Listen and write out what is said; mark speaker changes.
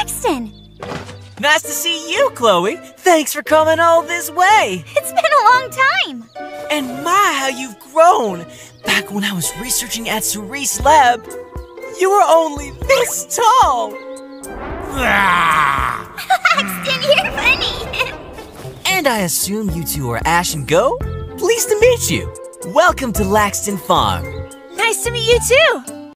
Speaker 1: Laxton!
Speaker 2: Nice to see you, Chloe. Thanks for coming all this way.
Speaker 1: It's been a long time.
Speaker 2: And my, how you've grown. Back when I was researching at Cerise's lab, you were only this tall.
Speaker 1: Laxton, you're funny.
Speaker 2: And I assume you two are Ash and Go? Pleased to meet you. Welcome to Laxton Farm.
Speaker 1: Nice to meet you too.